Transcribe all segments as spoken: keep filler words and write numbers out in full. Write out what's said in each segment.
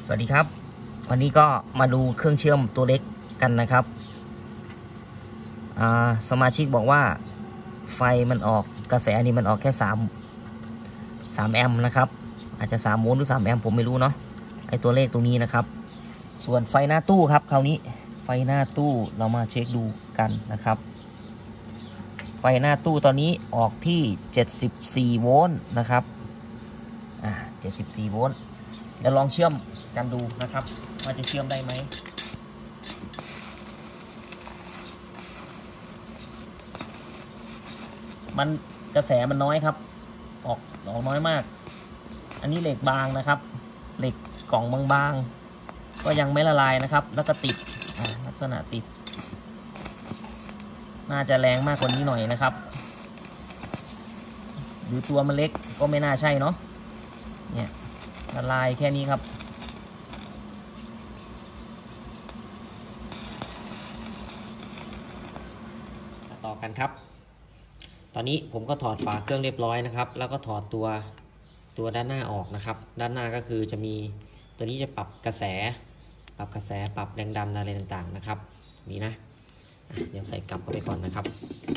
สวัสดีครับวันนี้ก็มาดูเครื่องเชื่อมตัวเล็กกันนะครับสมาชิกบอกว่าไฟมันออกกระแสนี่มันออกแค่สามสามแอมป์นะครับอาจจะสามโวลต์หรือสามแอมป์ผมไม่รู้เนาะไอตัวเลขตรงนี้นะครับส่วนไฟหน้าตู้ครับคราวนี้ไฟหน้าตู้เรามาเช็คดูกันนะครับไฟหน้าตู้ตอนนี้ออกที่เจ็ดสิบสี่โวลต์นะครับอ่าเจ็ดสิบสี่โวลต์เดี๋ยวลองเชื่อมกันดูนะครับว่าจะเชื่อมได้ไหมมันกระแสมันน้อยครับออกออกน้อยมากอันนี้เหล็กบางนะครับเหล็กกล่องบางๆก็ยังไม่ละลายนะครับแล้วก็ติดอ่าลักษณะติดน่าจะแรงมากกว่านี้หน่อยนะครับหรือตัวมันเล็กก็ไม่น่าใช่เนาะเนี่ยละลายแค่นี้ครับต่อกันครับตอนนี้ผมก็ถอดฝาเครื่องเรียบร้อยนะครับแล้วก็ถอดตัวตัวด้านหน้าออกนะครับด้านหน้าก็คือจะมีตัวนี้จะปรับกระแสปรับกระแสปรับแรงดันอะไรต่างๆนะครับนี่นะเดี๋ยวใส่กลับเข้าไปก่อนนะครับ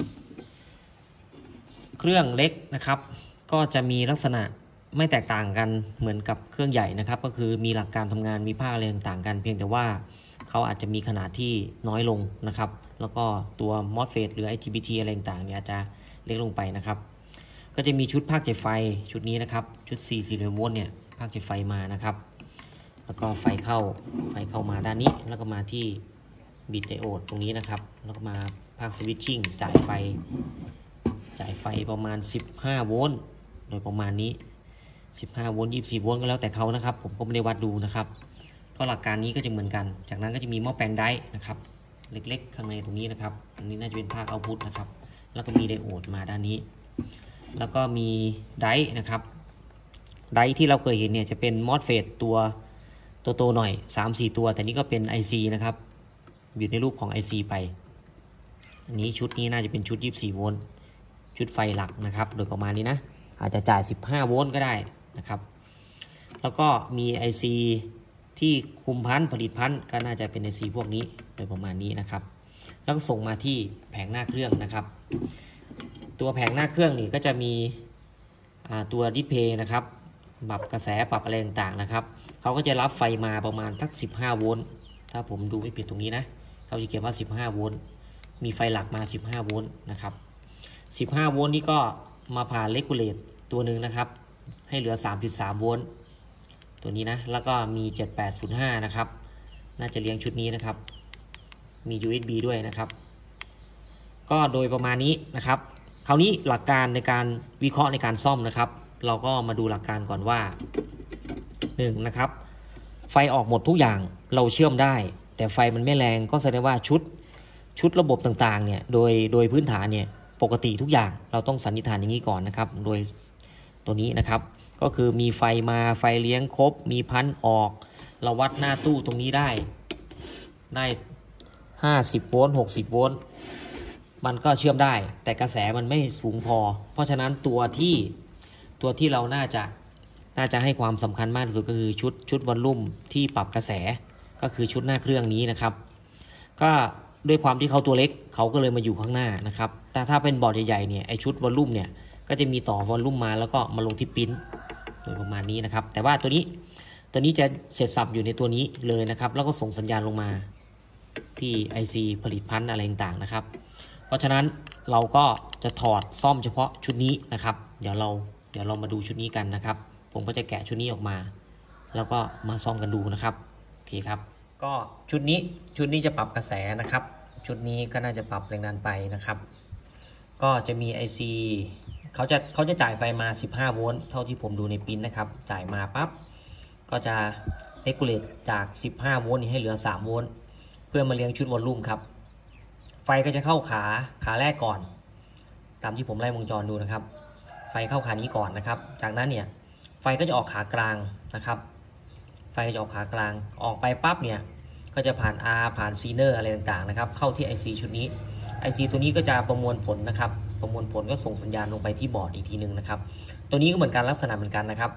เครื่องเล็กนะครับก็จะมีลักษณะไม่แตกต่างกันเหมือนกับเครื่องใหญ่นะครับก็คือมีหลักการทำงานมีภาคอะไรต่างๆกันเพียงแต่ว่าเขาอาจจะมีขนาดที่น้อยลงนะครับแล้วก็ตัว มอสเฟต หรือ ไอ จี บี ที อะไรต่างๆเนี่ยอาจจะเล็กลงไปนะครับก็จะมีชุดภาคจ่ายไฟชุดนี้นะครับชุดสี่สิบโวลต์เนี่ยภาคจ่ายไฟมานะครับแล้วก็ไฟเข้าไฟเข้ามาด้านนี้แล้วก็มาที่บิตไดโอดตรงนี้นะครับแล้วก็มาภาคสวิตชิ่งจ่ายไฟจ่ายไฟประมาณสิบห้าโวลต์โดยประมาณนี้สิบห้าโวลต์ ยี่สิบสี่โวลต์ก็แล้วแต่เขานะครับผมก็ไม่ได้วัดดูนะครับก็หลักการนี้ก็จะเหมือนกันจากนั้นก็จะมีหม้อแปลงไดร์นะครับเล็กๆข้างในตรงนี้นะครับอันนี้น่าจะเป็นภาคเอาท์พุตนะครับแล้วก็มีไดโอดมาด้านนี้แล้วก็มีไดร์นะครับไดร์ที่เราเคยเห็นเนี่ยจะเป็นมอสเฟตตัวโตๆหน่อย สามสี่ ตัวแต่นี้ก็เป็น ไอ ซี นะครับอยู่ในรูปของ ไอ ซี ไปอันนี้ชุดนี้น่าจะเป็นชุดยี่สิบสี่โวลต์ชุดไฟหลักนะครับโดยประมาณนี้นะอาจจะจ่ายสิบห้าโวลต์ก็ได้นะครับแล้วก็มี ไอ ซี ที่คุมพันธุ์ผลิตพันธุ์ก็น่าจะเป็น ไอ ซี พวกนี้โดยประมาณนี้นะครับแล้วก็ส่งมาที่แผงหน้าเครื่องนะครับตัวแผงหน้าเครื่องนี่ก็จะมีตัวดิสเพย์นะครับปรับกระแสปรับอะไรต่างๆนะครับเขาก็จะรับไฟมาประมาณสักสิบห้าโวลต์ถ้าผมดูไม่ผิดตรงนี้นะเขาจะเขียนว่าสิบห้าโวลต์มีไฟหลักมาสิบห้าโวลต์นะครับสิบห้าโวลต์นี่ก็มาผ่านเลกูเลตตัวหนึ่งนะครับให้เหลือ สามจุดสาม โวลต์ตัวนี้นะแล้วก็มีเจ็ดแปดศูนย์ห้านะครับน่าจะเลี้ยงชุดนี้นะครับมี ยู เอส บี ด้วยนะครับก็โดยประมาณนี้นะครับคราวนี้หลักการในการวิเคราะห์ในการซ่อมนะครับเราก็มาดูหลักการก่อนว่าหนึ่งนะครับไฟออกหมดทุกอย่างเราเชื่อมได้แต่ไฟมันไม่แรงก็แสดงว่าชุดชุดระบบต่างๆเนี่ยโดยโดยพื้นฐานเนี่ยปกติทุกอย่างเราต้องสันนิษฐานอย่างนี้ก่อนนะครับโดยตัวนี้นะครับก็คือมีไฟมาไฟเลี้ยงครบมีพันออกเราวัดหน้าตู้ตรงนี้ได้ได้ห้าสิบโวลต์หกสิบโวลต์มันก็เชื่อมได้แต่กระแสมันไม่สูงพอเพราะฉะนั้นตัวที่ตัวที่เราน่าจะน่าจะให้ความสำคัญมากที่สุดก็คือชุดชุดวอลลุ่มที่ปรับกระแสก็คือชุดหน้าเครื่องนี้นะครับก็ด้วยความที่เขาตัวเล็กเขาก็เลยมาอยู่ข้างหน้านะครับแต่ถ้าเป็นบอร์ดใหญ่ๆเนี่ยไอชุดวอลลุ่มเนี่ยก็จะมีต่อวอลลุ่มมาแล้วก็มาลงที่ปิ้นโดยประมาณนี้นะครับแต่ว่าตัวนี้ตัวนี้จะเสร็จสับอยู่ในตัวนี้เลยนะครับแล้วก็ส่งสัญญาณลงมาที่ ไอ ซี ผลิตพันธุ์อะไรต่างๆนะครับเพราะฉะนั้นเราก็จะถอดซ่อมเฉพาะชุดนี้นะครับเดี๋ยวเราเดี๋ยวเรามาดูชุดนี้กันนะครับผมก็จะแกะชุดนี้ออกมาแล้วก็มาซ่อมกันดูนะครับโอเคครับก็ชุดนี้ชุดนี้จะปรับกระแสนะครับชุดนี้ก็น่าจะปรับแรงดันไปนะครับก็จะมี ไอ ซี เขาจะเขาจะจ่ายไฟมาสิบห้าโวลต์เท่าที่ผมดูในปิ้นนะครับจ่ายมาปั๊บก็จะเรกูเลตจากสิบห้าโวลต์ให้เหลือสามโวลต์เพื่อมาเลี้ยงชุดวอลลุ่มครับไฟก็จะเข้าขาขาแรกก่อนตามที่ผมไล่วงจรดูนะครับไฟเข้าขานี้ก่อนนะครับจากนั้นเนี่ยไฟก็จะออกขากลางนะครับไฟก็จะออกขากลางออกไปปั๊บเนี่ยก็จะผ่าน R ผ่านซีเนอร์อะไรต่างๆนะครับเข้าที่ ไอ ซี ชุดนี้ ไอ ซี ตัวนี้ก็จะประมวลผลนะครับประมวลผลก็ส่งสัญญาณลงไปที่บอร์ดอีกทีนึงนะครับตัวนี้ก็เหมือนกันลักษณะเหมือนกันนะครับ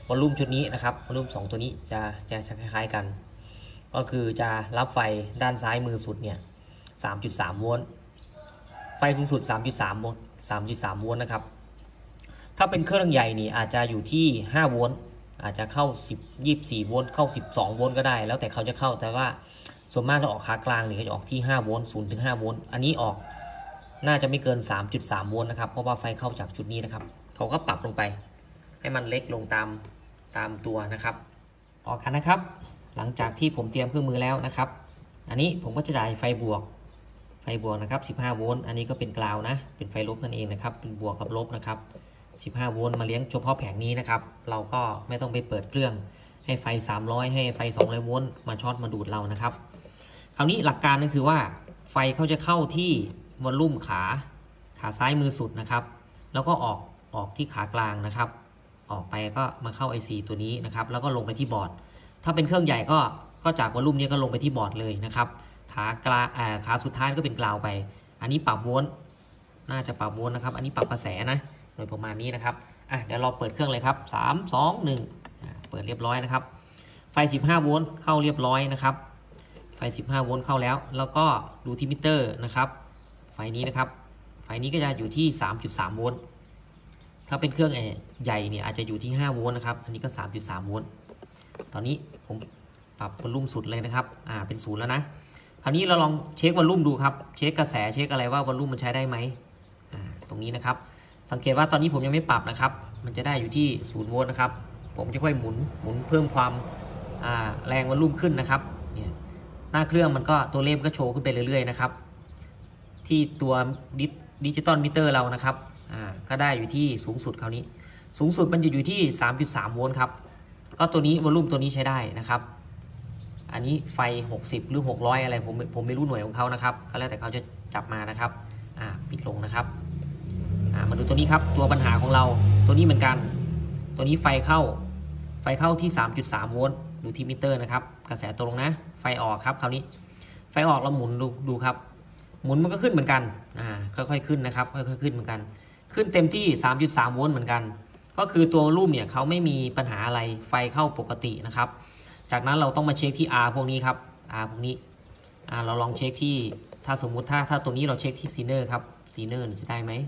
วอลลุ่มชุดนี้นะครับวอลลุ่มสองตัวนี้จะจะคล้ายๆกันก็คือจะรับไฟด้านซ้ายมือสุดเนี่ย สามจุดสาม โวลต์ไฟสูงสุด สามจุดสาม โวลต์ สามจุดสาม โวลต์นะครับถ้าเป็นเครื่องใหญ่นี่อาจจะอยู่ที่ห้าโวลต์อาจจะเข้าสิบ ยี่สิบสี่โวลต์เข้าสิบสองโวลต์ก็ได้แล้วแต่เขาจะเข้าแต่ว่าส่วนมากถ้าออกขากลางนี่เขาจะออกที่ห้าโวลต์ ศูนย์ถึงห้าโวลต์อันนี้ออกน่าจะไม่เกิน สามจุดสาม โวลต์นะครับเพราะว่าไฟเข้าจากจุดนี้นะครับเขาก็ปรับลงไปให้มันเล็กลงตามตามตัวนะครับต่อกันนะครับหลังจากที่ผมเตรียมเครื่องมือแล้วนะครับอันนี้ผมก็จะจ่ายไฟบวกไฟบวกนะครับสิบห้าโวลต์อันนี้ก็เป็นกราวนะเป็นไฟลบนั่นเองนะครับเป็นบวกกับลบนะครับสิบห้าโวลต์มาเลี้ยงเฉพาะแผงนี้นะครับเราก็ไม่ต้องไปเปิดเครื่องให้ไฟสามร้อยให้ไฟสองร้อยโวลต์มาช็อตมาดูดเรานะครับคราวนี้หลักการก็คือว่าไฟเขาจะเข้าที่วอลลุ่มขาขาซ้ายมือสุดนะครับแล้วก็ออกออกที่ขากลางนะครับออกไปก็มาเข้า ไอ ซี ตัวนี้นะครับแล้วก็ลงไปที่บอร์ดถ้าเป็นเครื่องใหญ่ก็ก็จากวอลลุ่มนี้ก็ลงไปที่บอร์ดเลยนะครับขากลางอ่าขาสุดท้ายก็เป็นกราวไปอันนี้ปรับโวลต์น่าจะปรับโวลต์นะครับอันนี้ปรับกระแสนะโดยประมาณนี้นะครับอ่ะเดี๋ยวเราเปิดเครื่องเลยครับสาม สอง หนึ่งอ่าเปิดเรียบร้อยนะครับไฟสิบห้าโวลต์เข้าเรียบร้อยนะครับไฟสิบห้าโวลต์เข้าแล้วแล้วก็ดูที่มิเตอร์นะครับไฟนี้นะครับไฟนี้ก็จะอยู่ที่ สามจุดสาม โวลต์ถ้าเป็นเครื่องใหญ่เนี่ยอาจจะอยู่ที่ห้าโวลต์นะครับอันนี้ก็ สามจุดสาม โวลต์ตอนนี้ผมปรับวอลลุ่มสุดเลยนะครับอ่าเป็นศูนย์แล้วนะคราวนี้เราลองเช็ควอลลุ่มดูครับเช็คกระแสเช็คอะไรว่าวอลลุ่มมันใช้ได้ไหมอ่าตรงนี้นะครับสังเกตว่าตอนนี้ผมยังไม่ปรับนะครับมันจะได้อยู่ที่ศูนย์โวลต์นะครับผมจะค่อยหมุนหมุนเพิ่มความอ่าแรงวอลลุ่มขึ้นนะครับเนี่ยหน้าเครื่องมันก็ตัวเลขก็โชว์ขึ้นไปเรื่อยๆนะครับที่ตัวดิจิตอลมิเตอร์เรานะครับอ่าก็ได้อยู่ที่สูงสุดคราวนี้สูงสุดมันจะอยู่ที่ สามจุดสาม โวลต์ครับก็ตัวนี้วอลลุ่มตัวนี้ใช้ได้นะครับอันนี้ไฟหกสิบหรือหกร้อยอะไรผมผมไม่รู้หน่วยของเขานะครับก็แล้วแต่เขาจะจับมานะครับอ่าปิดลงนะครับอ่ามาดูตัวนี้ครับตัวปัญหาของเราตัวนี้เหมือนกันตัวนี้ไฟเข้าไฟเข้าที่ สามจุดสาม โวลต์ดูที่มิเตอร์นะครับกระแสตรงนะไฟออกครับคราวนี้ไฟออกเราหมุนดูดูครับหมุนมันก็ขึ้นเหมือนกันอ่าค่อยๆขึ้นนะครับค่อยๆขึ้นเหมือนกันขึ้นเต็มที่ สามจุดสาม โวลต์เหมือนกันก็คือตัวรูปเนี่ยเขาไม่มีปัญหาอะไรไฟเข้าปกตินะครับจากนั้นเราต้องมาเช็คที่ R พวกนี้ครับ R พวกนี้อ่าเราลองเช็คที่ถ้าสมมุติถ้าถ้าตัวนี้เราเช็คที่ซีเนอร์ครับซีเนอร์จะได้ไหม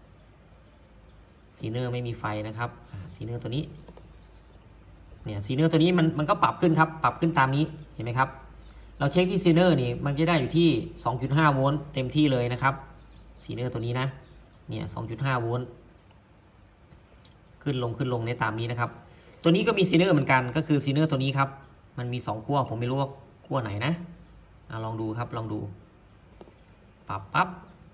ซีเนอร์ไม่มีไฟนะครับซีเนอร์ตัวนี้เนี่ยซีเนอร์ตัวนี้มันมันก็ปรับขึ้นครับปรับขึ้นตามนี้เห็นไหมครับเราเช็คที่ซีเนอร์นี่มันจะได้อยู่ที่ สองจุดห้า โวลต์เต็มที่เลยนะครับซีเนอร์ตัวนี้นะเนี่ย สองจุดห้า โวลต์ขึ้นลงขึ้นลงในตามนี้นะครับตัวนี้ก็มีซีเนอร์เหมือนกันก็คือซีเนอร์ตัวนี้ครับมันมีสองขั้วผมไม่รู้ว่าขั้วไหนนะอ่าลองดูครับลองดูปรับปั๊บ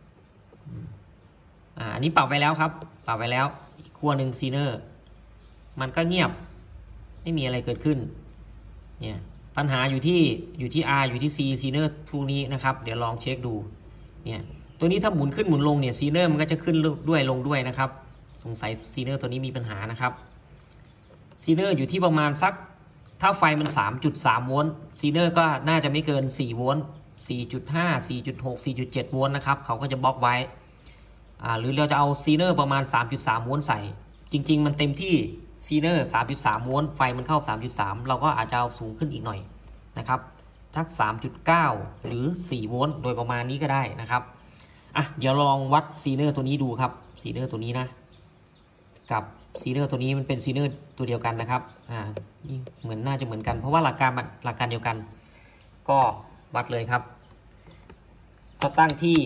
อ่าอันนี้ปรับไว้แล้วครับปรับไว้แล้วอีกขั้วหนึ่งซีเนอร์มันก็เงียบไม่มีอะไรเกิดขึ้นเนี่ยปัญหาอยู่ที่อยู่ที่ R อยู่ที่ C ซีเนอร์ทูนี้นะครับเดี๋ยวลองเช็คดูเนี่ยตัวนี้ถ้าหมุนขึ้นหมุนลงเนี่ยซีเนอร์มันก็จะขึ้นด้วยลงด้วยนะครับสงสัยซีเนอร์ตัวนี้มีปัญหานะครับซีเนอร์อยู่ที่ประมาณสักถ้าไฟมัน สามจุดสาม โวลต์ซีเนอร์ก็น่าจะไม่เกินสี่โวลต์ สี่จุดห้า สี่จุดหก สี่จุดเจ็ด โวลต์นะครับเขาก็จะบล็อกไว้อ่าหรือเราจะเอาซีเนอร์ประมาณ สามจุดสาม โวลต์ใส่จริงๆมันเต็มที่ซีเนอร์ สามจุดสาม โวลต์ไฟมันเข้า สามจุดสาม เราก็อาจจะเอาสูงขึ้นอีกหน่อยนะครับสัก สามจุดเก้า หรือสี่โวลต์โดยประมาณนี้ก็ได้นะครับอ่ะเดี๋ยวลองวัดซีเนอร์ตัวนี้ดูครับซีเนอร์ตัวนี้นะกับซีเนอร์ตัวนี้มันเป็นซีเนอร์ตัวเดียวกันนะครับอ่านี่เหมือนน่าจะเหมือนกันเพราะว่าหลักการมันหลักการเดียวกันก็วัดเลยครับก็ตั้งที่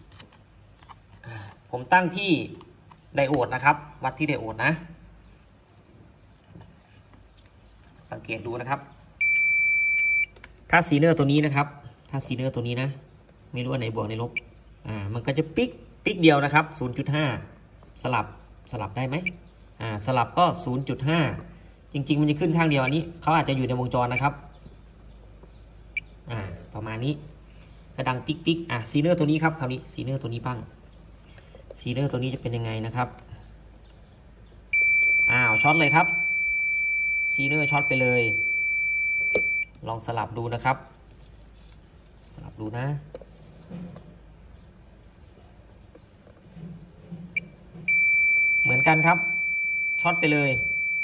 ผมตั้งที่ไดโอดนะครับวัดที่ไดโอดนะสังเกตดูนะครับถ้าซีเนอร์ตัวนี้นะครับถ้าซีเนอร์ตัวนี้นะไม่รู้อันไหนบวกในลบอ่ามันก็จะปิ๊กปิ๊กเดียวนะครับ ศูนย์จุดห้า สลับสลับได้ไหมอ่าสลับก็ ศูนย์จุดห้า จริงๆมันจะขึ้นข้างเดียวอันนี้เขาอาจจะอยู่ในวงจรนะครับอ่าประมาณนี้กระดังปิ๊กปิ๊กอ่ะซีเนอร์ตัวนี้ครับคราวนี้ซีเนอร์ตัวนี้บ้างซีเนอร์ตัวนี้จะเป็นยังไงนะครับอ้าวช็อตเลยครับซีเนอร์ช็อตไปเลยลองสลับดูนะครับสลับดูนะเหมือนกันครับช็อตไปเลย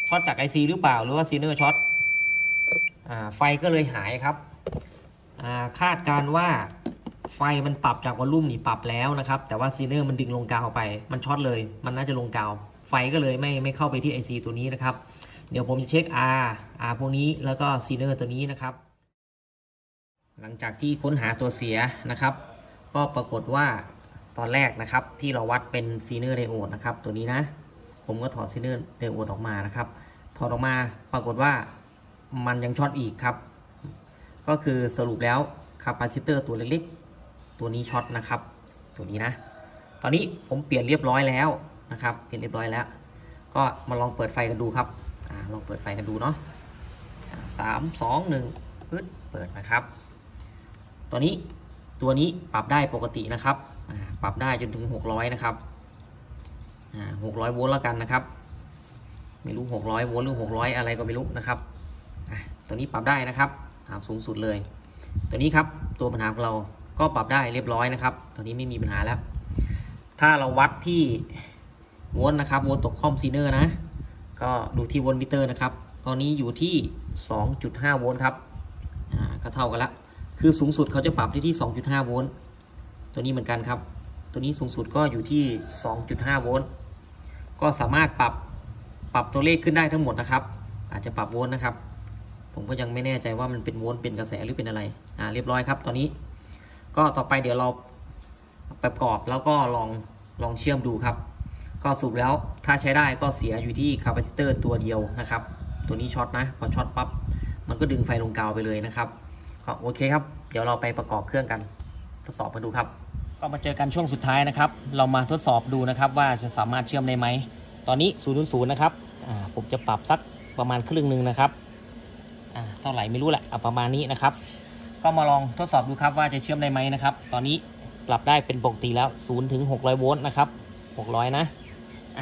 ช็อตจาก ไอ ซี หรือเปล่าหรือว่าซีเนอร์ช็อตไฟก็เลยหายครับคาดการว่าไฟมันปรับจากวอลลุ่มนี่ปรับแล้วนะครับแต่ว่าซีเนอร์มันดึงลงกาวไปมันช็อตเลยมันน่าจะลงกาวไฟก็เลยไม่ไม่เข้าไปที่ ไอ ซี ตัวนี้นะครับเดี๋ยวผมจะเช็ค R R พวกนี้แล้วก็ซีเนอร์ตัวนี้นะครับหลังจากที่ค้นหาตัวเสียนะครับก็ปรากฏว่าตอนแรกนะครับที่เราวัดเป็นซีเนอร์ไดโอดนะครับตัวนี้นะผมก็ถอดซีเนอร์ไดโอดออกมานะครับถอดออกมาปรากฏว่ามันยังช็อตอีกครับก็คือสรุปแล้วคาปาซิเตอร์ตัวเล็กๆตัวนี้ช็อตนะครับตัวนี้นะตอนนี้ผมเปลี่ยนเรียบร้อยแล้วนะครับเปลี่ยนเรียบร้อยแล้วก็มาลองเปิดไฟกันดูครับอ่าลองเปิดไฟกันดูเนาะสามสองหนึ่งปึ๊ดเปิดนะครับตัวนี้ตัวนี้ปรับได้ปกตินะครับปรับได้จนถึงหกร้อยนะครับหกร้อยโวลต์แล้วกันนะครับไม่รู้หกร้อยโวลต์หรือหกร้อยอะไรก็ไม่รู้นะครับตัวนี้ปรับได้นะครับสูงสุดเลยตัวนี้ครับตัวปัญหาของเราก็ปรับได้เรียบร้อยนะครับตัวนี้ไม่มีปัญหาแล้วถ้าเราวัดที่โวลต์นะครับโวลต์ตกคอมซีเนอร์นะก็ดูที่โวลต์มิเตอร์นะครับตอนนี้อยู่ที่ สองจุดห้า โวลต์ครับก็เท่ากันละคือสูงสุดเขาจะปรับที่ที่ สองจุดห้า โวลต์ตัวนี้เหมือนกันครับตัวนี้สูงสุดก็อยู่ที่ สองจุดห้า โวลต์ก็สามารถปรับปรับตัวเลขขึ้นได้ทั้งหมดนะครับอาจจะปรับโวลต์นะครับผมก็ยังไม่แน่ใจว่ามันเป็นโวลต์เป็นกระแสหรือเป็นอะไรอ่าเรียบร้อยครับตอนนี้ก็ต่อไปเดี๋ยวเราประกอบแล้วก็ลองลองเชื่อมดูครับก็สรุปแล้วถ้าใช้ได้ก็เสียอยู่ที่คาปาซิเตอร์ตัวเดียวนะครับตัวนี้ช็อตนะพอช็อตปั๊บมันก็ดึงไฟลงกาวไปเลยนะครับก็โอเคครับเดี๋ยวเราไปประกอบเครื่องกันทดสอบกันดูครับก็มาเจอกันช่วงสุดท้ายนะครับเรามาทดสอบดูนะครับว่าจะสามารถเชื่อมได้ไหมตอนนี้ศูนย์ศูนย์นะครับอ่าผมจะปรับสักประมาณครึ่งหนึ่งนะครับอ่าเท่าไหร่ไม่รู้แหละเอาประมาณนี้นะครับก็มาลองทดสอบดูครับว่าจะเชื่อมได้ไหมนะครับตอนนี้ปรับได้เป็นปกติแล้วศูนย์ถึงหกร้อยโวลต์นะครับหกร้อยนะอ่ะ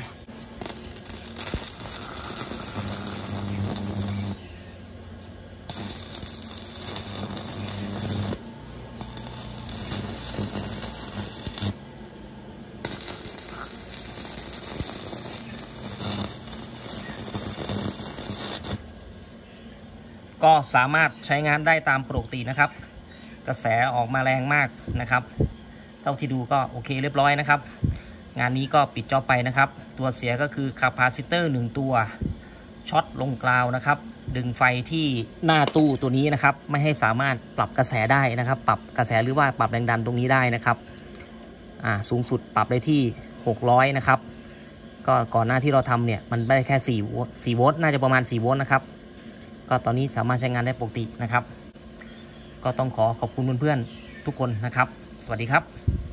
ก็สามารถใช้งานได้ตามปกตินะครับกระแสออกมาแรงมากนะครับเท่าที่ดูก็โอเคเรียบร้อยนะครับงานนี้ก็ปิดจอบไปนะครับตัวเสียก็คือคาปาซิเตอร์หนึ่งตัวช็อตลงกราวนะครับดึงไฟที่หน้าตู้ตัวนี้นะครับไม่ให้สามารถปรับกระแสได้นะครับปรับกระแสหรือว่าปรับแรงดันตรงนี้ได้นะครับอ่าสูงสุดปรับได้ที่หกร้อยนะครับก็ก่อนหน้าที่เราทำเนี่ยมันได้แค่สี่โวลต์สี่โวลต์น่าจะประมาณสี่โวลต์นะครับก็ตอนนี้สามารถใช้งานได้ปกตินะครับก็ต้องขอขอบคุณเพื่อนๆทุกคนนะครับสวัสดีครับ